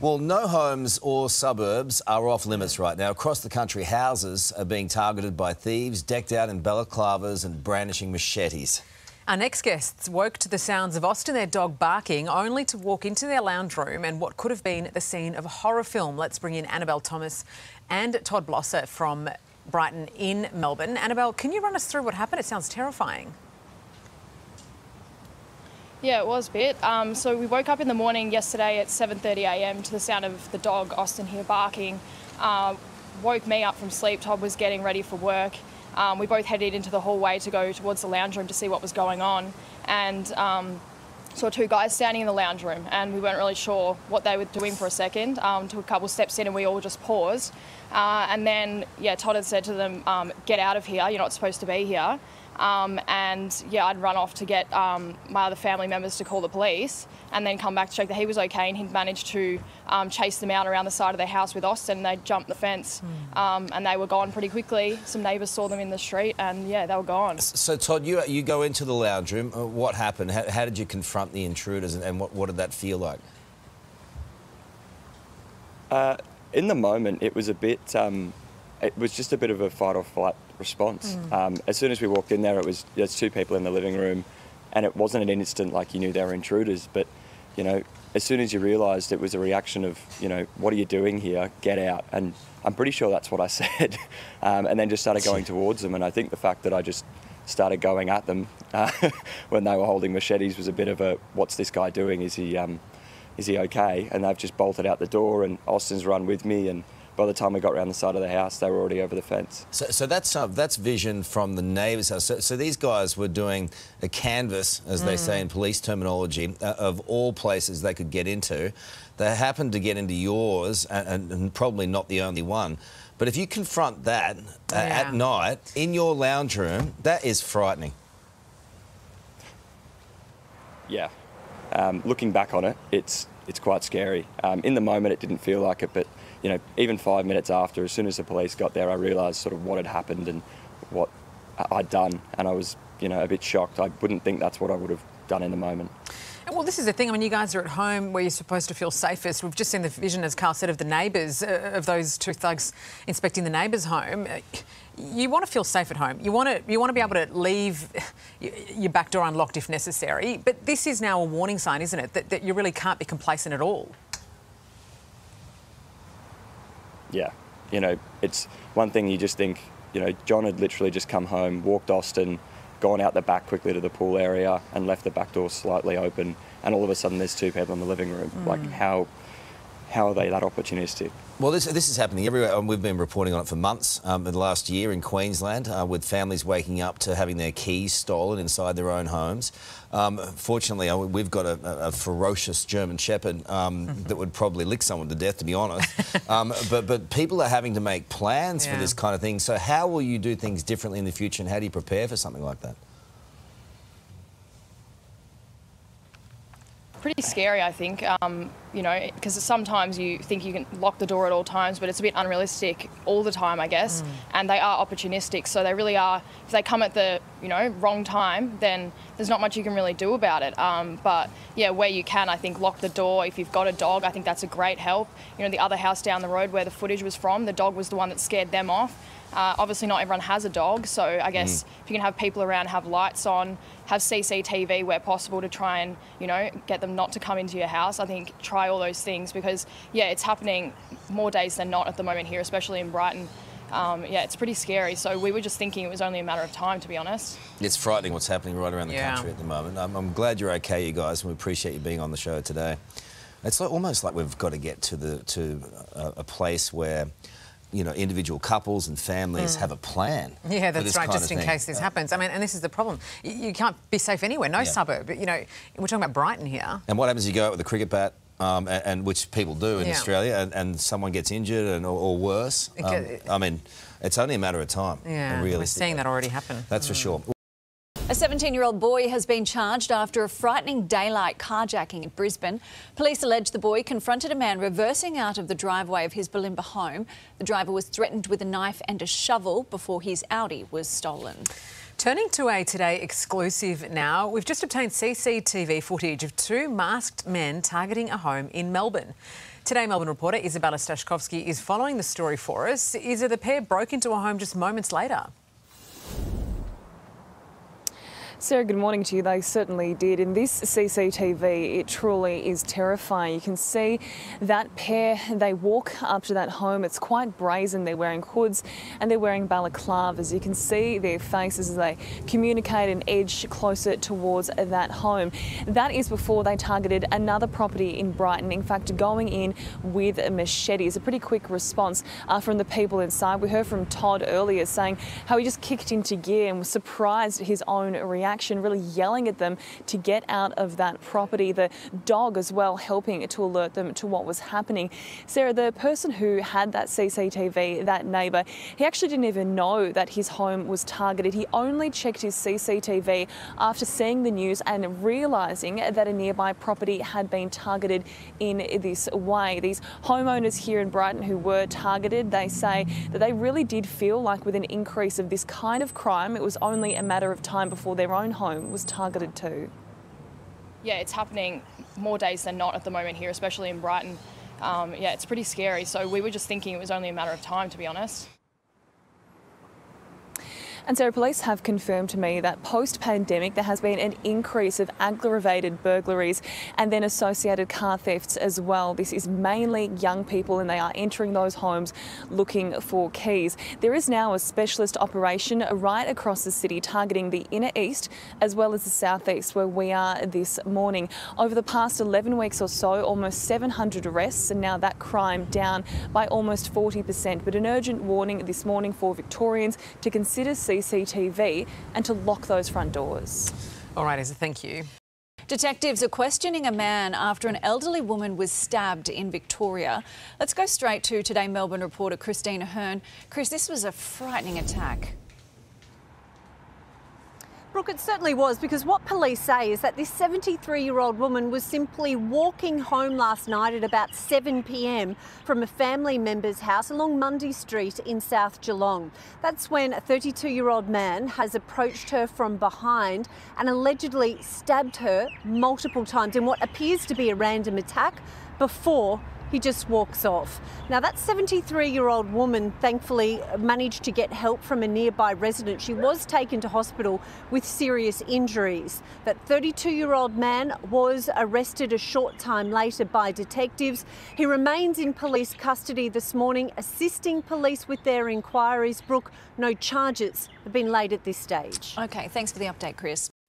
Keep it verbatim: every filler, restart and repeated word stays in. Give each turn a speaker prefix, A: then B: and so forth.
A: Well, no homes or suburbs are off limits right now. Across the country, houses are being targeted by thieves decked out in balaclavas and brandishing machetes.
B: Our next guests woke to the sounds of Austin, their dog, barking, only to walk into their lounge room and what could have been the scene of a horror film. Let's bring in Annabelle Thomas and Todd Blosser from Brighton in Melbourne. Annabelle, can you run us through what happened? It sounds terrifying.
C: Yeah, it was a bit. Um, so we woke up in the morning yesterday at seven thirty a m to the sound of the dog, Austin, here barking. Uh, woke me up from sleep. Todd was getting ready for work. Um, we both headed into the hallway to go towards the lounge room to see what was going on, and um, saw two guys standing in the lounge room, and we weren't really sure what they were doing for a second. Um, took a couple steps in and we all just paused. Uh, and then, yeah, Todd had said to them, um, get out of here, you're not supposed to be here. Um, and yeah, I'd run off to get um, my other family members to call the police and then come back to check that he was okay, and he'd managed to um, chase them out around the side of their house with Austin. They jumped the fence mm. um, and they were gone pretty quickly. Some neighbours saw them in the street and yeah, they were gone.
A: So Todd, you, you go into the lounge room. What happened? How, how did you confront the intruders, and, and what, what did that feel like?
D: Uh, in the moment, it was a bit, um, it was just a bit of a fight or flight response. Mm. Um, as soon as we walked in there, it was there's two people in the living room, and it wasn't an instant like you knew they were intruders. But you know, as soon as you realised, it was a reaction of, you know, what are you doing here? Get out! And I'm pretty sure that's what I said. um, and then just started going towards them. And I think the fact that I just started going at them uh, when they were holding machetes was a bit of a, what's this guy doing? Is he um, is he okay? And they've just bolted out the door, and Austin's run with me, and by the time we got around the side of the house, they were already over the fence. So, so that's uh, that's vision from the neighbour's house. So, so these guys were doing a canvass, as mm. they say in police terminology, uh, of all places they could get into. They happened to get into yours, and, and probably not the only one. But if you confront that uh, yeah. at night in your lounge room, that is frightening. Yeah. Um, looking back on it, it's it's quite scary. Um, in the moment, it didn't feel like it, but you know, even five minutes after, as soon as the police got there, I realised sort of what had happened and what I'd done, and I was, you know, a bit shocked. I wouldn't think that's what I would have done in the moment.
B: Well, this is the thing. I mean, you guys are at home where you're supposed to feel safest. We've just seen the vision, as Carl said, of the neighbours, uh, of those two thugs inspecting the neighbour's home. You want to feel safe at home. You want to, you want to be able to leave your back door unlocked if necessary. But this is now a warning sign, isn't it, that, that you really can't be complacent at all?
D: Yeah, you know, it's one thing you just think, you know, John had literally just come home, walked Austin, gone out the back quickly to the pool area and left the back door slightly open, and all of a sudden there's two people in the living room. Mm. Like, how how are they that opportunistic? Well, this this is happening everywhere. We've been reporting on it for months um, in the last year in Queensland, uh, with families waking up to having their keys stolen inside their own homes. Um, fortunately, uh, we've got a, a ferocious German Shepherd um, mm-hmm. that would probably lick someone to death, to be honest. um, but, but people are having to make plans yeah. for this kind of thing. So how will you do things differently in the future, and how do you prepare for something like that?
C: Pretty scary, I think, um, you know, because sometimes you think you can lock the door at all times, but it's a bit unrealistic all the time, I guess, mm. and they are opportunistic, so they really are. If they come at the, you know, wrong time, then there's not much you can really do about it. Um, but yeah, where you can, I think, lock the door. If you've got a dog, I think that's a great help. You know, the other house down the road where the footage was from, the dog was the one that scared them off. Uh, obviously not everyone has a dog, so I guess mm. if you can have people around, have lights on, have C C T V where possible to try and, you know, get them not to come into your house. I think try all those things because, yeah, it's happening more days than not at the moment here, especially in Brighton. Um, yeah, it's pretty scary. So we were just thinking it was only a matter of time, to be honest. It's frightening what's happening right around the yeah. country at the moment. I'm, I'm glad you're okay, you guys, and we appreciate you being on the show today. It's like, almost like we've got to get to the to a, a place where, you know, individual couples and families mm. have a plan. Yeah, that's right, just in case this happens. I mean, and this is the problem. You, you can't be safe anywhere, no yeah. suburb. You know, we're talking about Brighton here. And what happens if you go out with a cricket bat, um, and, and which people do in yeah. Australia, and, and someone gets injured and or, or worse? Um, I mean, it's only a matter of time. Yeah, we're seeing that already happen. That's mm. for sure.
E: A seventeen-year-old boy has been charged after a frightening daylight carjacking in Brisbane. Police allege the boy confronted a man reversing out of the driveway of his Bulimba home. The driver was threatened with a knife and a shovel before his Audi was stolen.
B: Turning to a Today exclusive now, we've just obtained C C T V footage of two masked men targeting a home in Melbourne. Today, Melbourne reporter Isabella Stashkovsky is following the story for us. Isa, the pair broke into a home just moments later.
F: Sarah, good morning to you. They certainly did. In this C C T V, it truly is terrifying. You can see that pair, they walk up to that home. It's quite brazen. They're wearing hoods and they're wearing balaclavas. You can see their faces as they communicate and edge closer towards that home. That is before they targeted another property in Brighton. In fact, going in with machetes. A pretty quick response uh, from the people inside. We heard from Todd earlier saying how he just kicked into gear and was surprised at his own reaction. Really yelling at them to get out of that property. The dog as well helping to alert them to what was happening. Sarah, the person who had that C C T V, that neighbour, he actually didn't even know that his home was targeted. He only checked his C C T V after seeing the news and realising that a nearby property had been targeted in this way. These homeowners here in Brighton who were targeted, they say that they really did feel like with an increase of this kind of crime, it was only a matter of time before their own home was targeted too.
C: Yeah, it's happening more days than not at the moment here, especially in Brighton. Um, yeah, it's pretty scary. So we were just thinking it was only a matter of time, to be honest.
F: And Sarah, police have confirmed to me that post-pandemic there has been an increase of aggravated burglaries and then associated car thefts as well. This is mainly young people and they are entering those homes looking for keys. There is now a specialist operation right across the city targeting the inner east as well as the southeast where we are this morning. Over the past eleven weeks or so, almost seven hundred arrests and now that crime down by almost forty percent. But an urgent warning this morning for Victorians to consider C C T V and to lock those front doors.
B: All right, Isa, thank you.
E: Detectives are questioning a man after an elderly woman was stabbed in Victoria. Let's go straight to Today Melbourne reporter Christina Hearn. Chris, this was a frightening attack.
G: Brooke, it certainly was, because what police say is that this seventy-three-year-old woman was simply walking home last night at about seven p m from a family member's house along Mundy Street in South Geelong. That's when a thirty-two-year-old man has approached her from behind and allegedly stabbed her multiple times in what appears to be a random attack before he just walks off. Now, that seventy-three-year-old woman thankfully managed to get help from a nearby resident. She was taken to hospital with serious injuries. That thirty-two-year-old man was arrested a short time later by detectives. He remains in police custody this morning, assisting police with their inquiries. Brooke, no charges have been laid at this stage.
E: OK, thanks for the update, Chris.